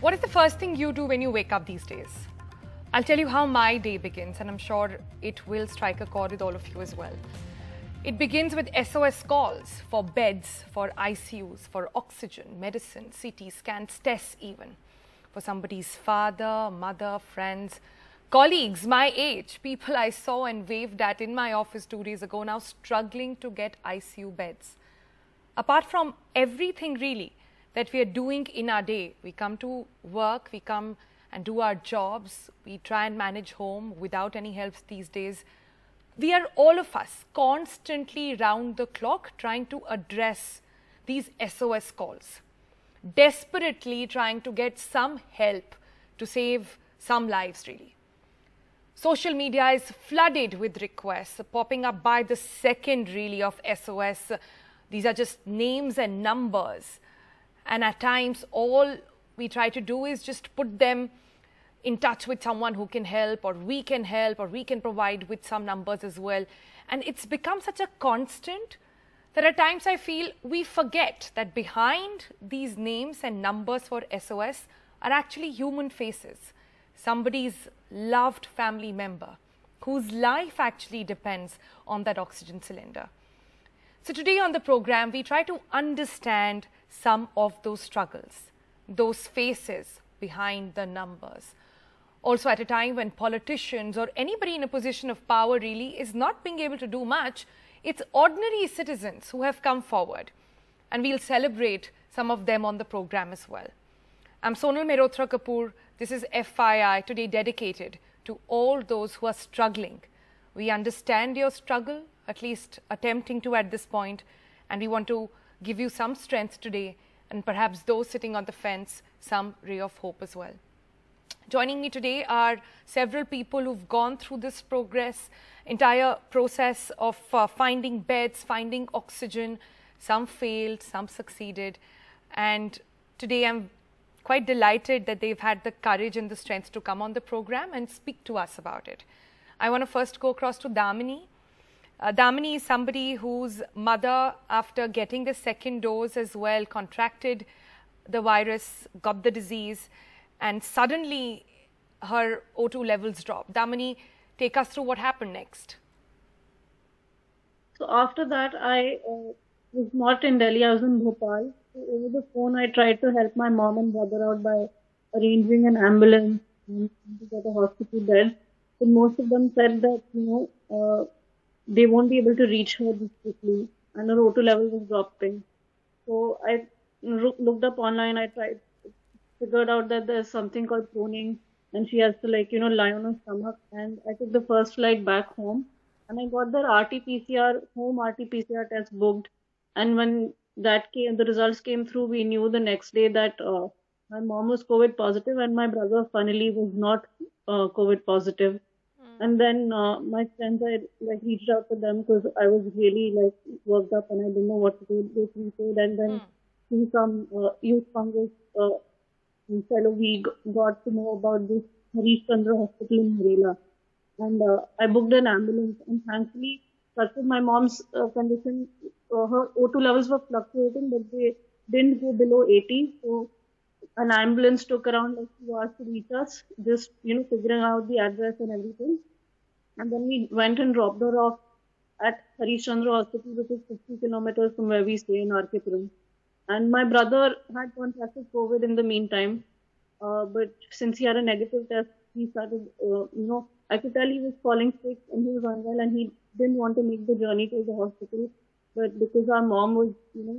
What is the first thing you do when you wake up these days? I'll tell you how my day begins, and I'm sure it will strike a chord with all of you as well. It begins with SOS calls for beds, for ICUs, for oxygen, medicine, CT scans, tests even. For somebody's father, mother, friends, colleagues my age, people I saw and waved at in my office 2 days ago now struggling to get ICU beds. Apart from everything really that we are doing in our day, we come to work, we come and do our jobs, we try and manage home without any help these days. We are all of us constantly round the clock trying to address these SOS calls, desperately trying to get some help to save some lives really. Social media is flooded with requests popping up by the second really of SOS. These are just names and numbers. And at times, all we try to do is just put them in touch with someone who can help, or we can provide with some numbers as well. And it's become such a constant that at times I feel we forget that behind these names and numbers for SOS are actually human faces. Somebody's loved family member whose life actually depends on that oxygen cylinder. So today on the program, we try to understand some of those struggles, those faces behind the numbers. Also at a time when politicians or anybody in a position of power really is not being able to do much, it's ordinary citizens who have come forward. And we'll celebrate some of them on the program as well. I'm Sonal Mehrotra Kapoor. This is FYI, today dedicated to all those who are struggling. We understand your struggle, at least attempting to at this point, and we want to give you some strength today, and perhaps those sitting on the fence, some ray of hope as well. Joining me today are several people who've gone through this entire process of finding beds, finding oxygen. Some failed, some succeeded, and today I'm quite delighted that they've had the courage and the strength to come on the program and speak to us about it. I want to first go across to Damini. Damini is somebody whose mother, after getting the second dose as well, contracted the virus, got the disease, and suddenly her O2 levels dropped. Damini, take us through what happened next. So after that, I was not in Delhi, I was in Bhopal. So over the phone, I tried to help my mom and brother out by arranging an ambulance and to get a hospital bed. But most of them said that, they won't be able to reach her this quickly, and her O2 level was dropping. So I looked up online, figured out that there's something called proning, and she has to lie on her stomach. And I took the first flight back home, and I got their home RT-PCR test booked. And when that came, the results came through, we knew the next day that my mom was COVID positive, and my brother funnily was not COVID positive. And then my friends, I reached out to them because I was really worked up and I didn't know what to do. They treated, and then through some youth congress fellow, we got to know about this Harish Chandra Hospital in Harela, and I booked an ambulance. And thankfully, such was my mom's condition, her O2 levels were fluctuating, but they didn't go below 80. So an ambulance took around 2 hours to reach us, just figuring out the address and everything. And then we went and dropped her off at Harish Chandra Hospital, which is 50 kilometers from where we stay in RK-Puram. And my brother had contracted COVID in the meantime, but since he had a negative test, he started, I could tell he was falling sick and he was unwell, and he didn't want to make the journey to the hospital. But because our mom was,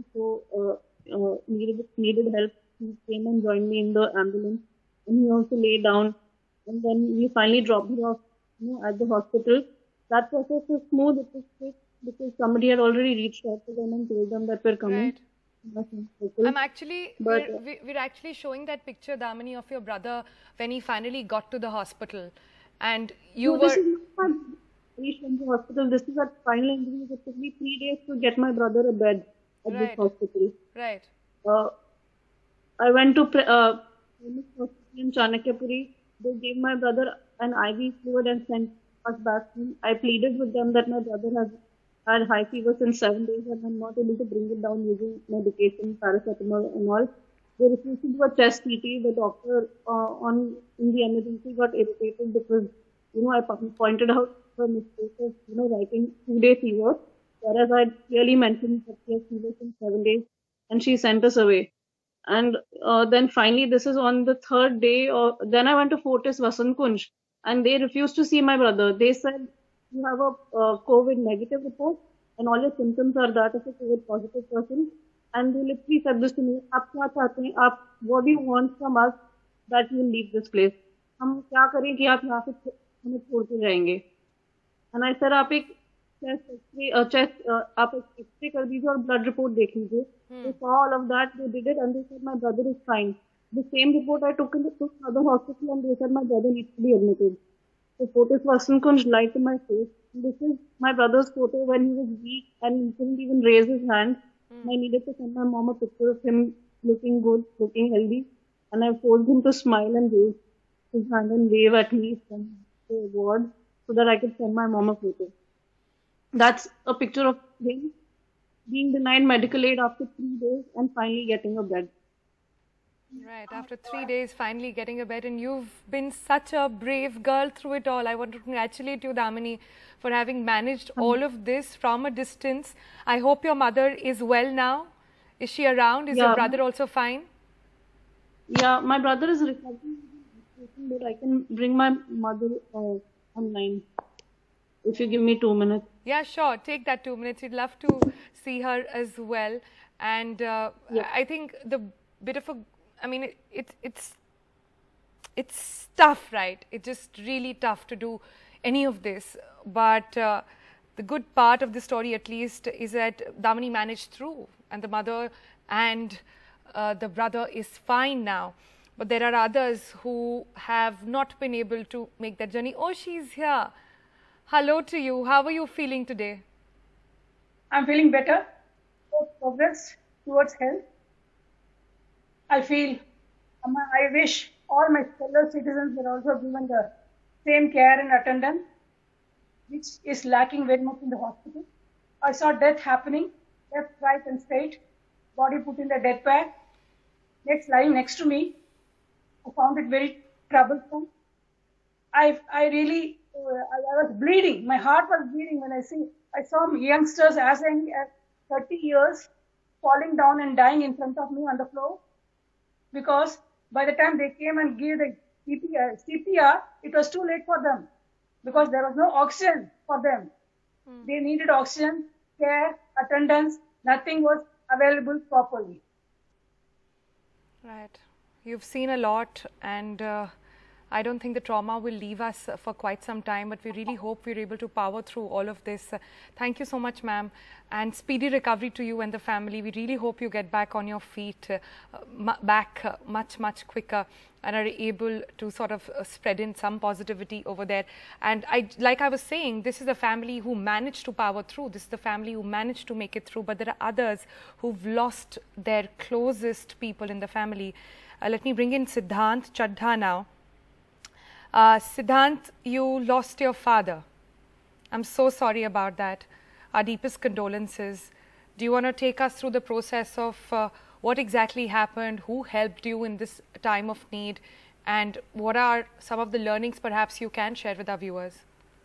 needed help, he came and joined me in the ambulance, and he also lay down. And then we finally dropped her off, at the hospital. That process was smooth. It was quick because somebody had already reached out to them and told them that we're coming. Right. We're actually showing that picture, Damini, of your brother when he finally got to the hospital, and This is not Harish Chandra Hospital. This is at final interview. It took me 3 days to get my brother a bed at this hospital. Right. I went to hospital in Chanakyapuri. They gave my brother an IV fluid and sent us back home. I pleaded with them that my brother has had high fever since 7 days and I'm not able to bring it down using medication, paracetamol and all. They refused to do a chest CT. The doctor in the emergency got irritated because I pointed out her mistake of writing 2 day fever, whereas I clearly mentioned that she has fever since 7 days, and she sent us away. And then finally, this is on the third day. Then I went to Fortis Vasant Kunj, and they refused to see my brother. They said you have a COVID negative report, and all your symptoms are that of a COVID positive person. And they literally said this to me, "आप क्या चाहते हैं? आप what do you want from us that you leave this place? हम क्या करें कि आप यहाँ से हमें छोड़ के जाएंगे?" And I said, आप एक आप एक एक्सरे कर दीजिए और ब्लड रिपोर्ट देख लीजिए. They saw all of that, they did it, and they said my brother is fine. The same report I took to other hospital, and they said my brother needs to be admitted. So Fortis Vasant Kunj lied to my face. This is my brother's photo when he was weak and he couldn't even raise his hand. I needed to send my mom a picture of him looking good, looking healthy, and I forced him to smile and raise his hand and wave at me from the ward so that I could send my mom a photo. That's a picture of him being denied medical aid after 3 days and finally getting a bed. Right, after 3 days, finally getting a bed, and you've been such a brave girl through it all. I want to congratulate you, Damini, for having managed all of this from a distance. I hope your mother is well now. Is she around? Is your brother also fine? Yeah, my brother is recovering, but I can bring my mother online if you give me 2 minutes. Yeah, sure. Take that 2 minutes. We'd love to see her as well. And I think the bit of a, I mean, it's tough, right? It's just really tough to do any of this. But the good part of the story, at least, is that Damini managed through, and the mother and the brother is fine now. But there are others who have not been able to make that journey. Oh, she's here. Hello to you. How are you feeling today? I'm feeling better. Progress towards health. I wish all my fellow citizens were also given the same care and attendance, which is lacking very much in the hospital. I saw death happening, left, right, and straight. Body put in the death bag. Lying next to me. I found it very troublesome. I was bleeding. My heart was bleeding when I saw youngsters as young as 30 years falling down and dying in front of me on the floor, because by the time they came and gave the CPR, it was too late for them because there was no oxygen for them. They needed oxygen, care, attendance. Nothing was available properly. Right. You've seen a lot, and I don't think the trauma will leave us for quite some time, but we really hope we're able to power through all of this. Thank you so much, ma'am, and speedy recovery to you and the family. We really hope you get back on your feet, much quicker, and are able to sort of spread in some positivity over there. And like I was saying, this is a family who managed to power through. This is the family who managed to make it through, but there are others who've lost their closest people in the family. Let me bring in Siddhant Chadha now. Siddhant, you lost your father. I'm so sorry about that. Our deepest condolences. Do you want to take us through the process of what exactly happened, who helped you in this time of need, and what are some of the learnings perhaps you can share with our viewers?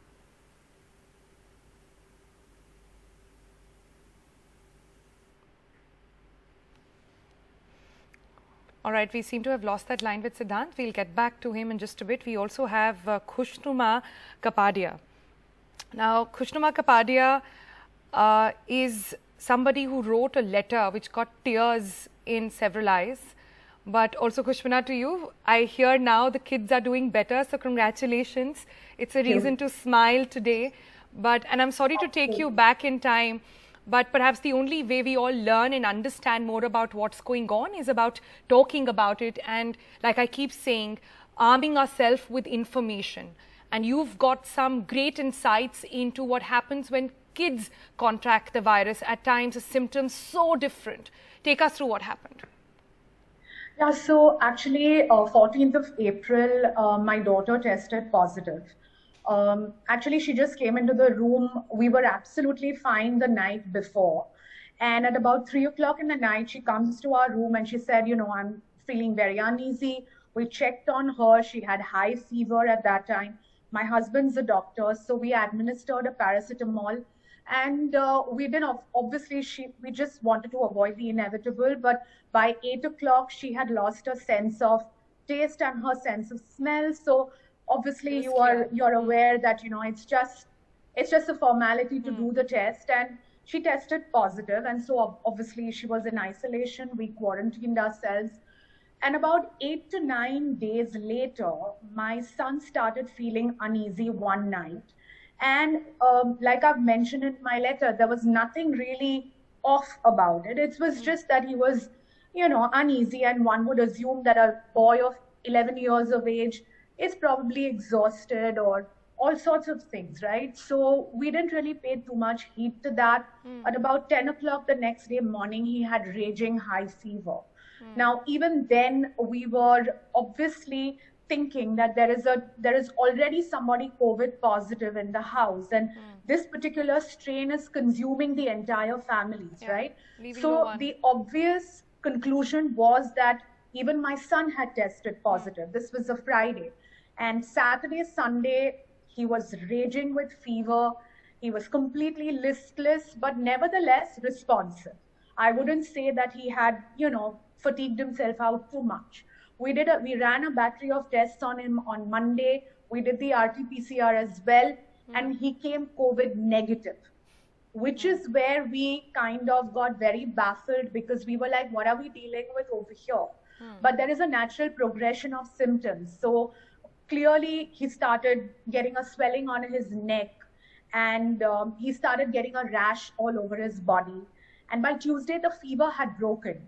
All right, we seem to have lost that line with Siddhant. We'll get back to him in just a bit. We also have Khushnuma Kapadia. Now, Khushnuma Kapadia is somebody who wrote a letter which got tears in several eyes. But also, Khushnuma, to you, I hear now the kids are doing better, so congratulations. It's a reason to smile today. And I'm sorry to take you back in time, but perhaps the only way we all learn and understand more about what's going on is about talking about it, and, like I keep saying, arming ourselves with information. And you've got some great insights into what happens when kids contract the virus. At times, the symptoms so different. Take us through what happened. Yeah, so actually, 14th of April, my daughter tested positive. Actually, she just came into the room. We were absolutely fine the night before. And at about 3 o'clock in the night, she comes to our room and she said, I'm feeling very uneasy. We checked on her. She had high fever at that time. My husband's a doctor, so we administered a paracetamol. And obviously, we just wanted to avoid the inevitable. But by 8 o'clock, she had lost her sense of taste and her sense of smell. So obviously, you're aware that, it's just a formality to do the test. And she tested positive. And so obviously, she was in isolation. We quarantined ourselves. And about 8 to 9 days later, my son started feeling uneasy one night. And like I've mentioned in my letter, there was nothing really off about it. It was just that he was, uneasy. And one would assume that a boy of 11 years of age is probably exhausted or all sorts of things, right? So we didn't really pay too much heed to that. At about 10 o'clock the next day morning, he had raging high fever. Now, even then, we were obviously thinking that there is already somebody COVID positive in the house, and this particular strain is consuming the entire families, right? So the obvious conclusion was that even my son had tested positive. This was a Friday, and Saturday, Sunday, he was raging with fever. He was completely listless, but nevertheless responsive. I wouldn't say that he had, fatigued himself out too much. We ran a battery of tests on him on Monday. We did the RT-PCR as well, and he came COVID negative, which is where we kind of got very baffled because we were like, what are we dealing with over here? But there is a natural progression of symptoms. So clearly he started getting a swelling on his neck, and he started getting a rash all over his body. And by Tuesday, the fever had broken.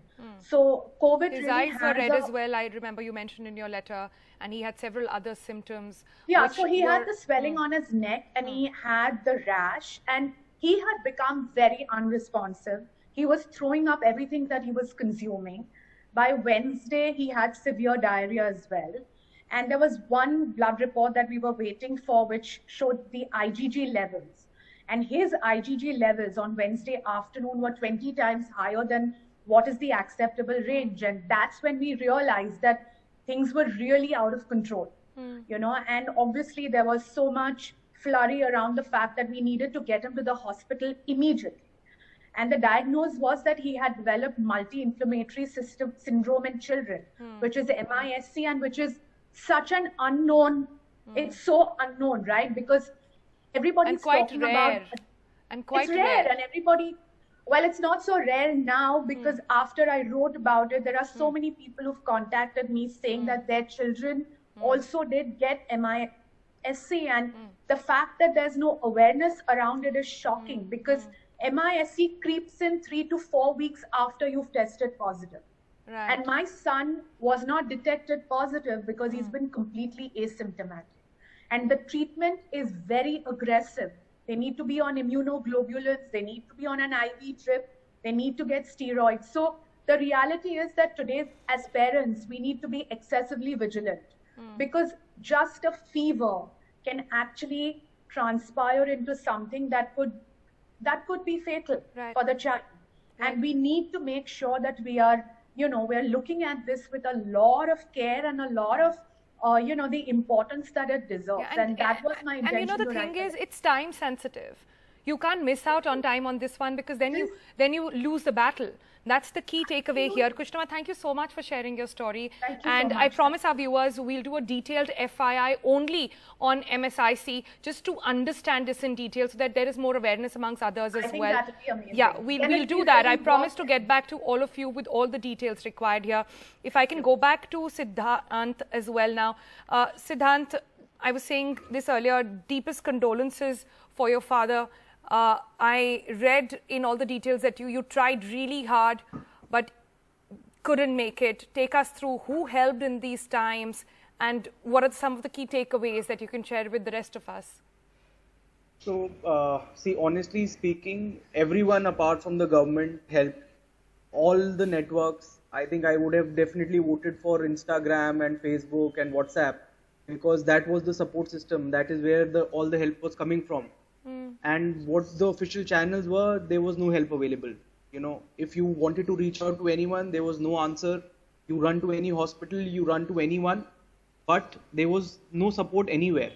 So COVID his really eyes were red has as well. I remember you mentioned in your letter, and he had several other symptoms. Yeah, so he had the swelling on his neck, and he had the rash, and he had become very unresponsive. He was throwing up everything that he was consuming. By Wednesday, he had severe diarrhea as well. And there was one blood report that we were waiting for, which showed the IgG levels. And his IgG levels on Wednesday afternoon were 20 times higher than what is the acceptable range. And that's when we realized that things were really out of control, and obviously there was so much flurry around the fact that we needed to get him to the hospital immediately. And the diagnosis was that he had developed multi-inflammatory system syndrome in children, which is MISC, and which is such an unknown, it's so unknown, right? Because everybody's talking about it. And quite it's rare. And everybody, well, it's not so rare now because after I wrote about it, there are so many people who've contacted me saying that their children also did get MISC. And the fact that there's no awareness around it is shocking because MISC creeps in 3 to 4 weeks after you've tested positive. Right. And my son was not detected positive because he's been completely asymptomatic. And the treatment is very aggressive. They need to be on immunoglobulins. They need to be on an IV drip. They need to get steroids. So the reality is that today, as parents, we need to be excessively vigilant because just a fever can actually transpire into something that could be fatal for the child. And we need to make sure that we are, we're looking at this with a lot of care and a lot of the importance that it deserves. Yeah, and that was my intention. And the thing is, it's time sensitive. You can't miss out on time on this one because then you lose the battle. That's the key takeaway here. Kushtama, thank you so much for sharing your story. Thank you and so much. I promise our viewers we'll do a detailed FYI only on MSIC just to understand this in detail so that there is more awareness amongst others as I think well. that would be amazing. Yeah, we'll do that. I promise to get back to all of you with all the details required here. If I can go back to Siddhant as well now. Siddhant, I was saying this earlier, deepest condolences for your father. I read in all the details that you tried really hard, but couldn't make it. Take us through who helped in these times and what are some of the key takeaways that you can share with the rest of us? So, see, honestly speaking, everyone apart from the government helped. All the networks, I think I would have definitely voted for Instagram and Facebook and WhatsApp because that was the support system. That is where all the help was coming from. And what the official channels were, there was no help available. If you wanted to reach out to anyone, there was no answer. You run to any hospital, you run to anyone, but there was no support anywhere.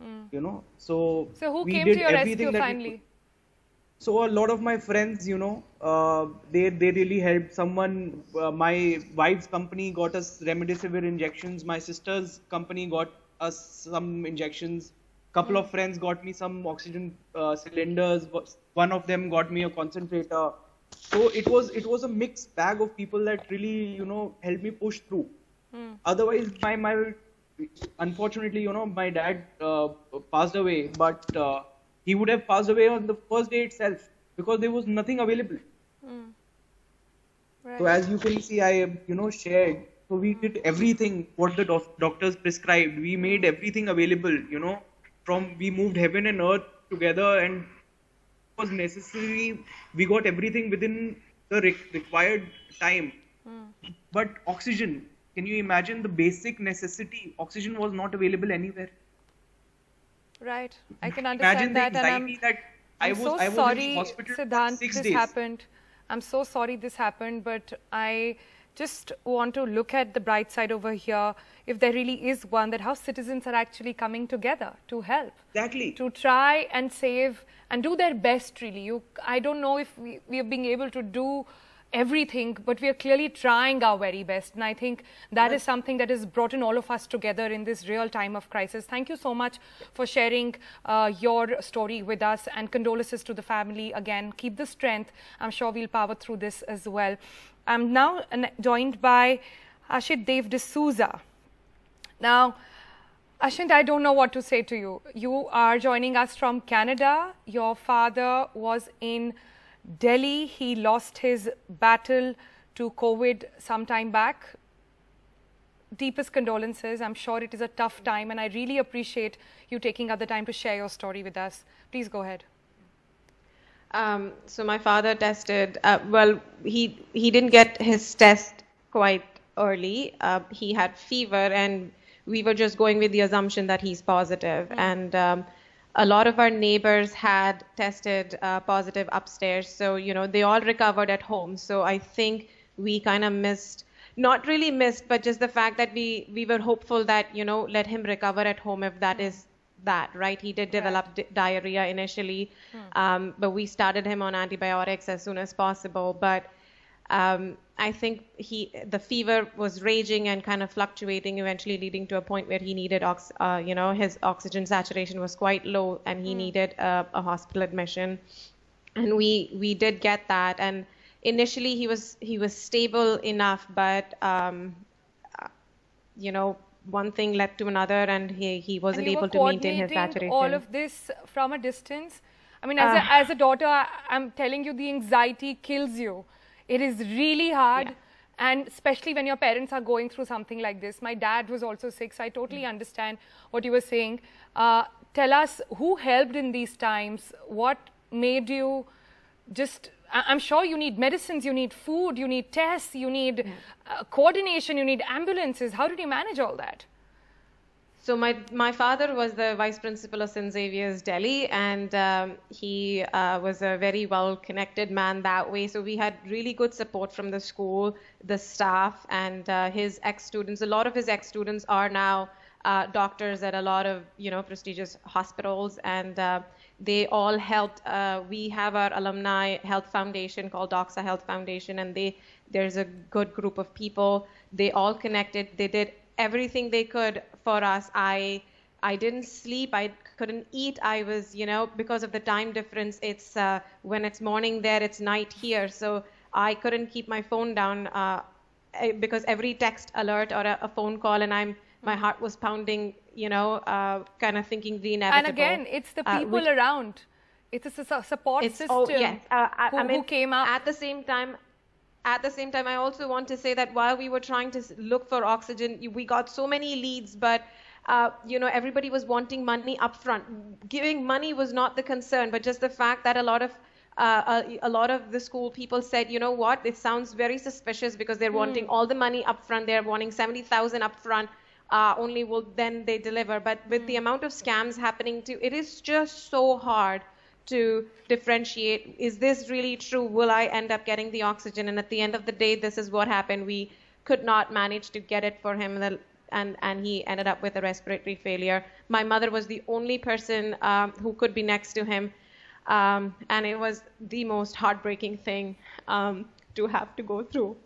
So who we came did to your everything rescue that we finally? could. So a lot of my friends, they really helped. Someone, my wife's company got us remdesivir injections. My sister's company got us some injections. Couple of friends got me some oxygen cylinders. One of them got me a concentrator. So it was a mixed bag of people that really helped me push through. Otherwise, my unfortunately, my dad passed away, but he would have passed away on the first day itself because there was nothing available. Right. So as you can see, I shared. So we did everything what the doctors prescribed. We made everything available. We moved heaven and earth together, and it was necessary. We got everything within the required time. But oxygen, can you imagine the basic necessity? Oxygen was not available anywhere. Right. I can Imagine understand the that, and anxiety that I was so in the sorry, hospital for Siddhant, 6 this days. happened. I'm so sorry this happened, but I just want to look at the bright side over here. If there really is one, that how citizens are actually coming together to help. Exactly. To try and save and do their best, really. I don't know if we are being able to do everything, but we are clearly trying our very best. And I think that is something that has brought in all of us together in this real time of crisis. Thank you so much for sharing your story with us, and condolences to the family. Again, keep the strength. I'm sure we'll power through this as well. I'm now joined by Ashit Dev D'Souza. Now, Ashint, I don't know what to say to you. You are joining us from Canada. Your father was in Delhi. He lost his battle to COVID some time back. Deepest condolences. I'm sure it is a tough time, and I really appreciate you taking out the time to share your story with us. Please go ahead. So my father tested, well, he didn't get his test quite early. He had fever, and we were just going with the assumption that he's positive. And a lot of our neighbors had tested positive upstairs. So, they all recovered at home. So I think we kind of missed, not really missed, but just the fact that we were hopeful that, let him recover at home if that is that, right? He did develop diarrhea initially, but we started him on antibiotics as soon as possible. But I think the fever was raging and kind of fluctuating, eventually leading to a point where he needed, his oxygen saturation was quite low, and he needed a hospital admission. And we did get that. And initially he was stable enough, but one thing led to another, and he wasn't able to maintain his saturation. All of this from a distance. I mean, as a daughter, I'm telling you, the anxiety kills you. It is really hard, and especially when your parents are going through something like this. My dad was also sick, so I totally understand what you were saying. Tell us, who helped in these times? What made you just... I'm sure you need medicines, you need food, you need tests, you need coordination, you need ambulances. How did you manage all that? So my father was the vice principal of St. Xavier's Delhi, and he was a very well-connected man that way. So we had really good support from the school, the staff, and his ex-students. A lot of his ex-students are now doctors at a lot of prestigious hospitals, and they all helped. We have our alumni health foundation called Doxa Health Foundation, and there's a good group of people. They all connected. They did everything they could for us. I didn't sleep. I couldn't eat. I was, because of the time difference, it's when it's morning there, it's night here. So I couldn't keep my phone down because every text alert or a phone call, and my heart was pounding, kind of thinking the inevitable. And again, it's the people around. It's a support system. Oh, yes. Who came out. At the same time, I also want to say that while we were trying to look for oxygen, we got so many leads, but everybody was wanting money upfront. Giving money was not the concern, but just the fact that a lot of the school people said, you know what, it sounds very suspicious because they're wanting all the money upfront. They're wanting 70,000 upfront. Only will then they deliver. But with the amount of scams happening too, it is just so hard to differentiate, is this really true? Will I end up getting the oxygen? And at the end of the day, this is what happened. We could not manage to get it for him, and he ended up with a respiratory failure. My mother was the only person who could be next to him, and it was the most heartbreaking thing to have to go through.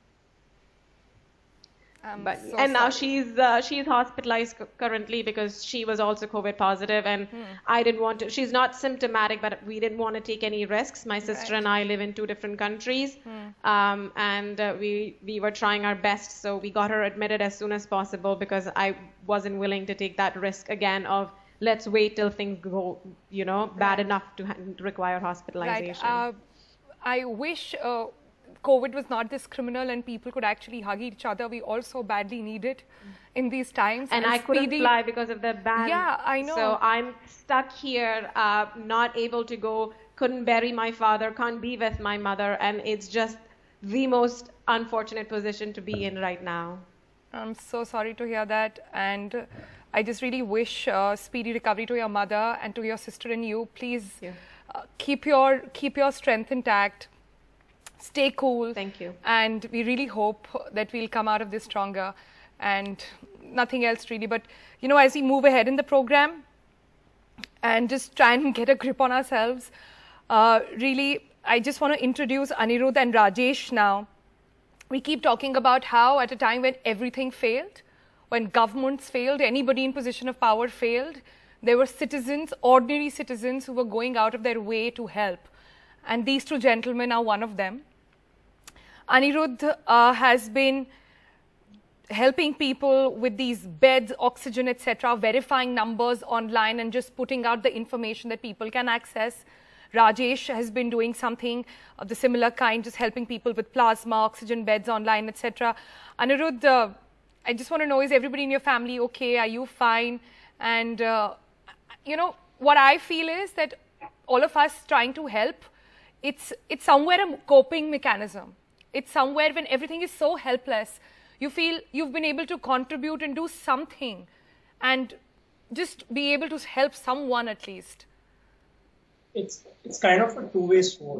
Now she's hospitalized currently because she was also COVID positive, and I didn't want to. She's not symptomatic, but we didn't want to take any risks. My sister and I live in 2 different countries, and we were trying our best. So we got her admitted as soon as possible because I wasn't willing to take that risk again of let's wait till things go, bad enough to require hospitalization. Right. I wish COVID was not this criminal and people could actually hug each other. We all so badly need it in these times. And I couldn't fly because of the ban. Yeah, I know. So I'm stuck here, not able to go, couldn't bury my father, can't be with my mother, and it's just the most unfortunate position to be in right now. I'm so sorry to hear that, and I just really wish speedy recovery to your mother and to your sister and you. Please keep your strength intact. Stay cool. Thank you. And we really hope that we'll come out of this stronger, and nothing else really. But, as we move ahead in the program and just try and get a grip on ourselves, really, I just want to introduce Anirudh and Rajesh now. We keep talking about how at a time when everything failed, when governments failed, anybody in position of power failed, there were citizens, ordinary citizens, who were going out of their way to help. And these 2 gentlemen are one of them. Anirudh has been helping people with these beds, oxygen, etc., verifying numbers online and just putting out the information that people can access. Rajesh has been doing something of the similar kind, just helping people with plasma, oxygen beds online, etc. Anirudh, I just want to know, is everybody in your family okay? Are you fine? And, what I feel is that all of us trying to help, it's somewhere a coping mechanism. It's somewhere when everything is so helpless, you feel you've been able to contribute and do something and just be able to help someone at least. It's kind of a two-way sword,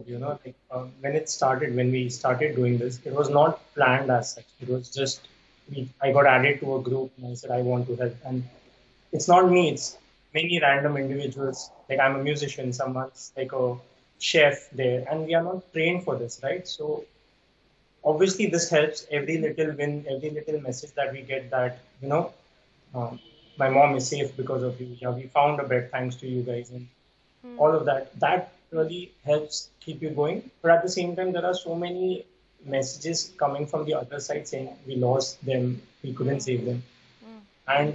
when we started doing this, it was not planned as such. It was just, I got added to a group and I said, I want to help. And it's not me, it's many random individuals. Like I'm a musician, someone's like a chef there, and we are not trained for this, right? So obviously this helps. Every little win, every little message that we get that, my mom is safe because of you. Yeah, we found a bed thanks to you guys, and all of that really helps keep you going. But at the same time, there are so many messages coming from the other side saying we lost them, we couldn't save them. And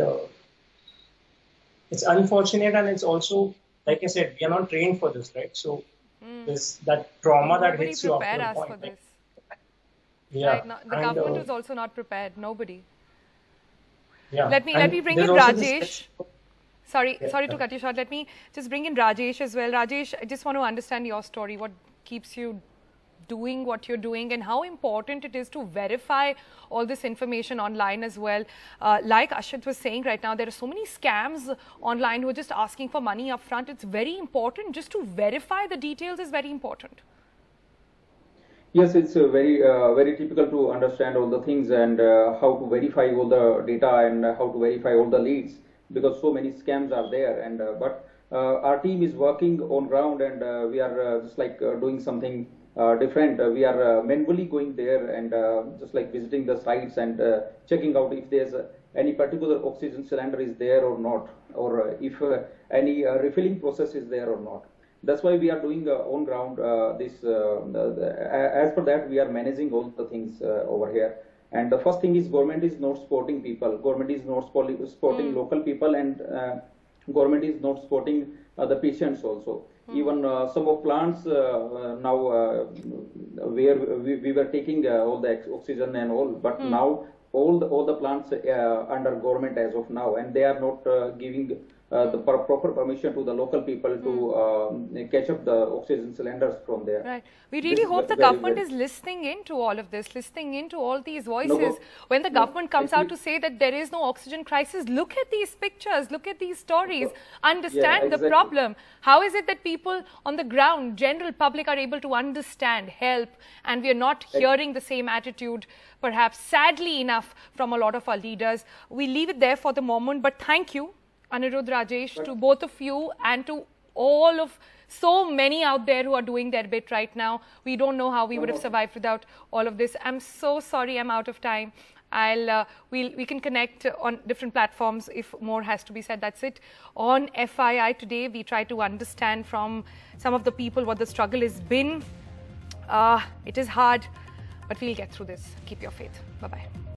it's unfortunate, and it's also, like I said, we are not trained for this, right? So there's that trauma that hits you after a point. For this. Yeah. Right, no, the government is also not prepared. Nobody. Yeah. Let me bring in Rajesh. Sorry to cut you short. Let me just bring in Rajesh as well. Rajesh, I just want to understand your story. What keeps you doing what you're doing, and how important it is to verify all this information online as well. Like Ashit was saying right now, there are so many scams online who are just asking for money up front. It's very important. Just to verify the details is very important. Yes, it's very typical to understand all the things and how to verify all the data and how to verify all the leads, because so many scams are there. And but our team is working on ground, and we are just like doing something different. We are manually going there and just like visiting the sites and checking out if there's any particular oxygen cylinder is there or not, or if any refilling process is there or not. That's why we are doing on ground this. As per that, we are managing all the things over here. And the first thing is government is not supporting people. Government is not supporting local people, and government is not supporting the patients also. Even some of plants now where we were taking all the oxygen and all, but now all the plants under government as of now, and they are not giving the proper permission to the local people to catch up the oxygen cylinders from there. Right. We really hope the government is listening into all of this, listening into all these voices. When the government comes out to say that there is no oxygen crisis, look at these pictures, look at these stories, understand the problem. How is it that people on the ground, general public, are able to understand, help, and we are not hearing the same attitude, perhaps sadly enough, from a lot of our leaders? We leave it there for the moment, but thank you, Anirudh, Rajesh, to both of you and to all of so many out there who are doing their bit right now. We don't know how we would have survived without all of this. I'm so sorry I'm out of time. We can connect on different platforms if more has to be said. That's it. On FII today, we try to understand from some of the people what the struggle has been. It is hard, but we'll get through this. Keep your faith. Bye-bye.